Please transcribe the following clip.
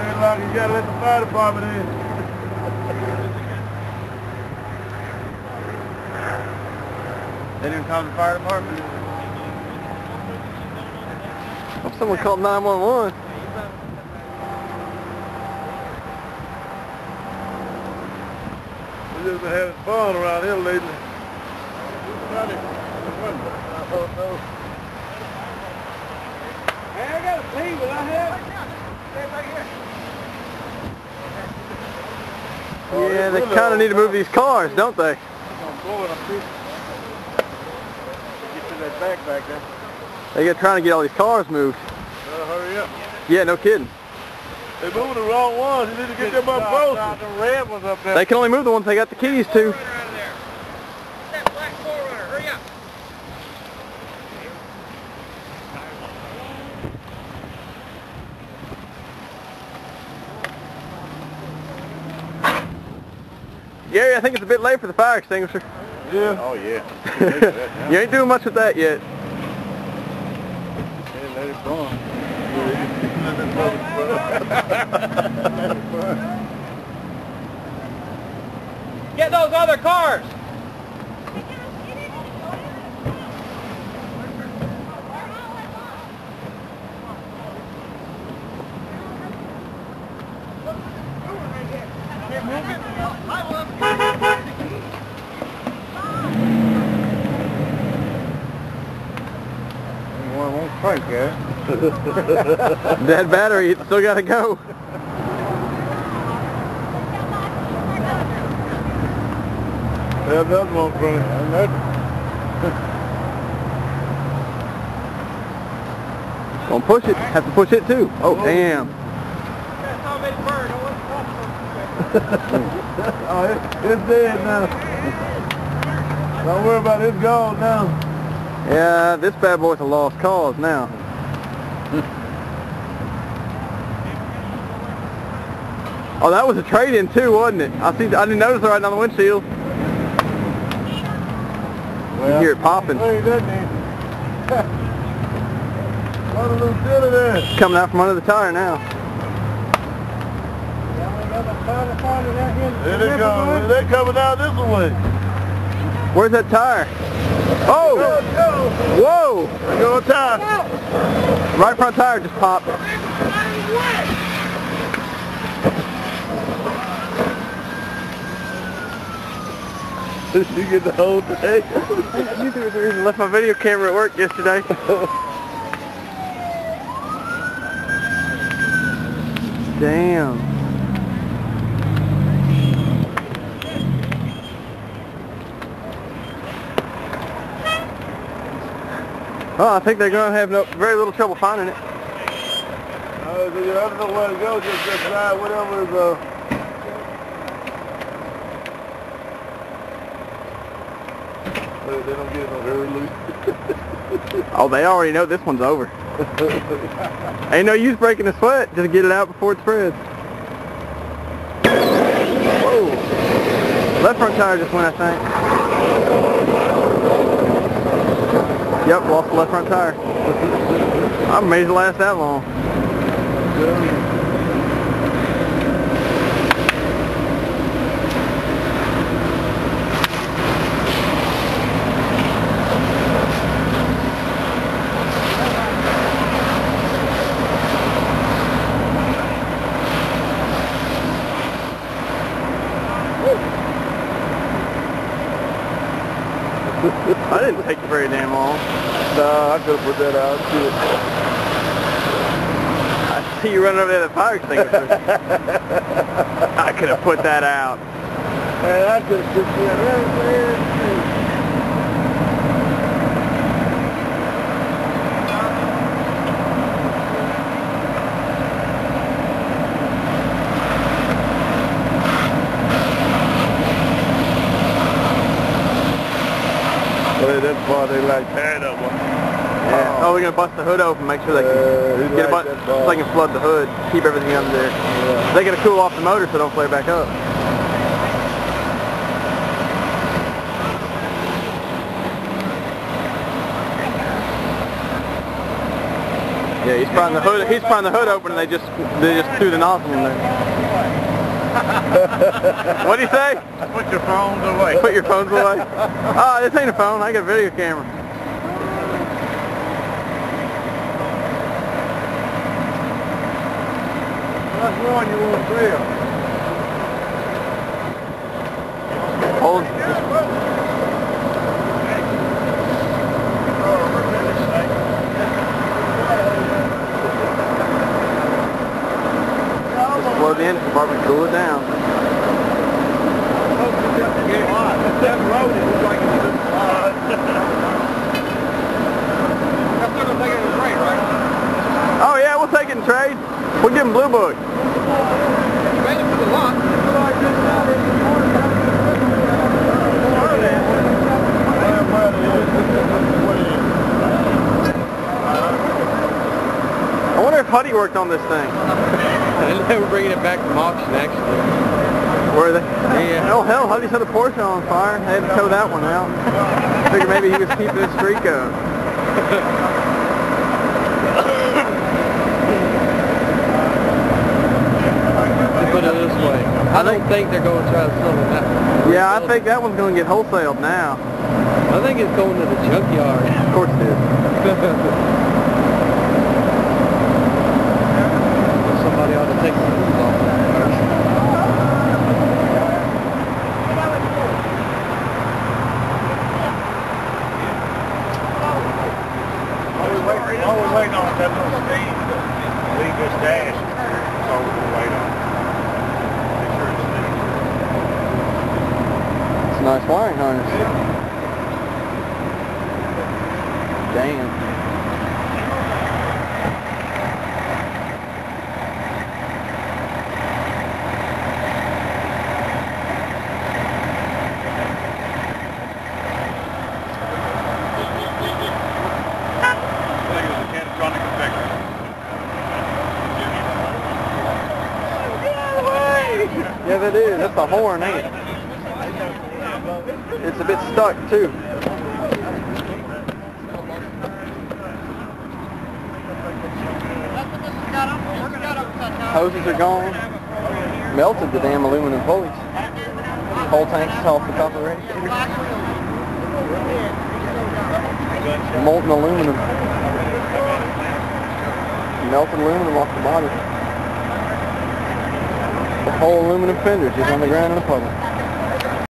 like you gotta let the fire department in. They didn't call the fire department? If someone called 911. We just been having fun around here lately. Hey, I got a pee, but I have. Yeah, they kind of need to move these cars, don't they? I'm blowing a piece. Get to that back there. They're trying to get all these cars moved. Hurry up. Yeah, no kidding. They moving the wrong ones. You need to get them up close. The red ones up there. They can only move the ones they got the keys to. That black 4Runner, hurry up. Gary, I think it's a bit late for the fire extinguisher. Yeah. Oh yeah. You ain't doing much with that yet. Yeah, let it burn. Get those other cars. One won't crank, yeah. Dead battery, it's still got to go. Yeah, that won't crank. Gonna push it. Have to push it too. Oh, damn. Oh, it's dead now. Don't worry about it, it's gone now. Yeah, this bad boy's a lost cause now. Oh, that was a trade-in too, wasn't it? I didn't notice it right on the windshield. Well, You hear it popping. Hey, doesn't he? What a little silly there. It's coming out from under the tire now. There they go. They're coming out this way. Where's that tire? Oh! Whoa! There go a tire. Right front tire just popped. You get the whole thing. You left my video camera at work yesterday. Damn. Oh, I think they're going to have very little trouble finding it. I don't know where to go. Just drive whatever is. They don't get no early. Oh, they already know this one's over. Ain't no use breaking the sweat. Just get it out before it spreads. Whoa. Left front tire just went, I think. Yep, lost the left front tire. I'm amazed it lasts that long. I didn't take very damn long. Nah, I could have put that out. Shit. I see you running over there with the fire extinguisher. I could have put that out. Man, I could have put that out. That's why they like tearing up. Yeah. Oh, we're gonna bust the hood open, make sure they can get a bunch, so they can flood the hood, keep everything under there. Yeah. They gotta cool off the motor so it don't flare back up. Yeah, he's prying the hood. He's prying the hood open, and they just threw the nozzle in there. What'd he say? Put your phones away. Put your phones away. Oh, this ain't a phone. I got a video camera. That's one you won't sell. Hold. Just plug in, probably cool it down. That road is like it's Oh yeah, we'll take it in trade. We'll give him Blue Book. I wonder if Huddy worked on this thing. They were bringing it back from auction, actually. Were they? Yeah. Oh hell, Huddy set a Porsche on fire. They had to tow that one out. Figured maybe he was keeping his streak up. To put it this way, I don't think they're going to try to sell it that one. Yeah, I think that one's going to get wholesaled now. I think it's going to the junkyard. Of course it is. Somebody ought to take the wheels off that first. All we're waiting on is that little steam to leave this dash. That's all we're going to wait on. Make sure it's steam. It's a nice wiring harness. Damn. Yeah, that is. That's the horn, ain't it? It's a bit stuck, too. Hoses are gone. Melted the damn aluminum pulleys. Whole tanks off the top of the radiator. Molten aluminum. Melted aluminum off the body. The whole aluminum fenders just on the ground in a puddle.